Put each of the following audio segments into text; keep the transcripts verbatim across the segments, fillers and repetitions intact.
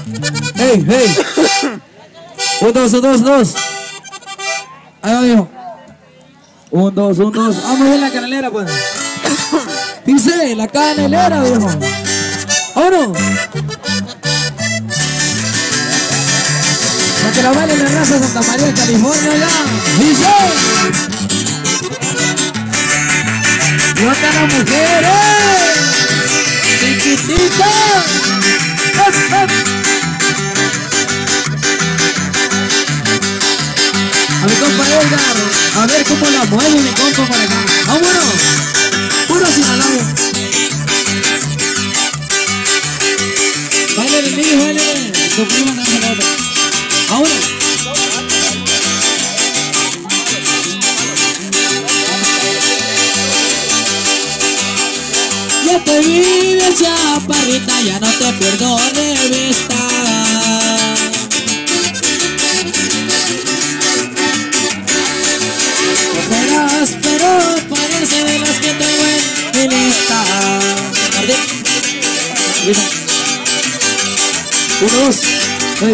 Hey, hey. Un, dos, un, dos, dos. Ahí va, viejo. Un, dos, un, dos. Vamos a ver la canelera, pues. Dice, la canelera, viejo. ¡Vámonos! Para que la baile en la raza de Santa María, California, ya. Dice. Y otra las mujeres. Chiquitita. ¡Up, up! A mi compa Edgar, a ver cómo la mueve mi compa para acá. ¡Vámonos! ¡Puro Sinaloa! ¡Baile de mí, baile! Su prima no se nota. ¡Vámonos! Ya te vi de chaparrita, ya no te pierdo de vista. Pero parece de las que tengo en mi lista. Uno, dos, hey.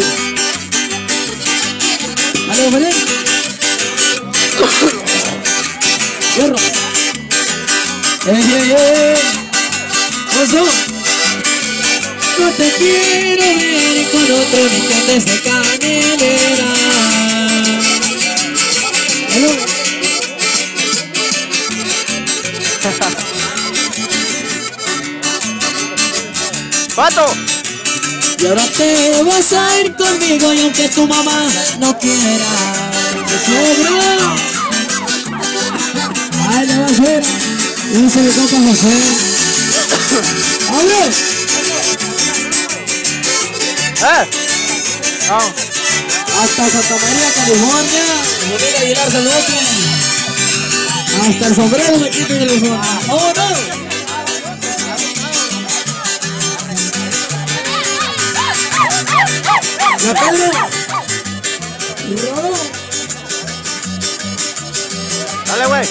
Vale, vale. Hierro. Ey, ey, ey. Oso. No te quiero ver con otro ni que andes de canelera. Hello. ¡Pato! Y ahora te vas a ir conmigo y aunque tu mamá no quiera, te sobra. Ay, le va a hacer. Dice mi compa José. ¡Abre! ¡Eh! No. Hasta Santa María, California. Bonita Aguilar, saludos. Hasta el sombrero me quito el teléfono. ¡Oh, no! ¡La Pedro! ¡Rodo! ¡Dale, güey!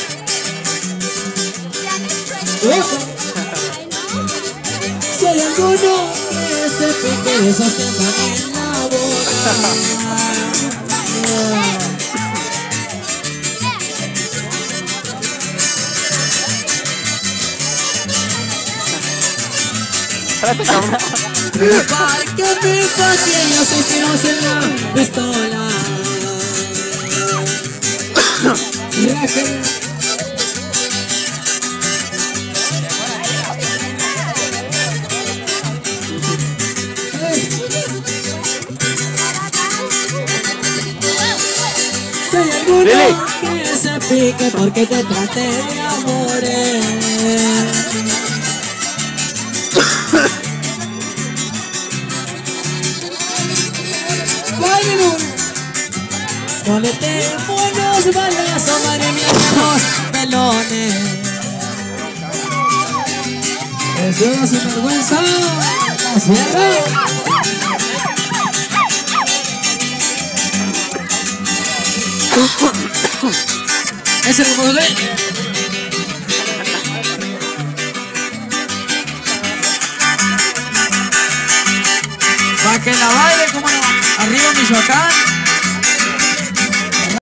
Si hay alguno que se pique de esos que están en la boca. Para que me pase, yo seis tiros en la pistola. Si hay alguno que se pique porque te trate de amores. No le tenemos balazos, madre mía, los pelones. Es una sinvergüenza. La cierra. Ese es el modelo. Para que la baile como arriba Michoacán.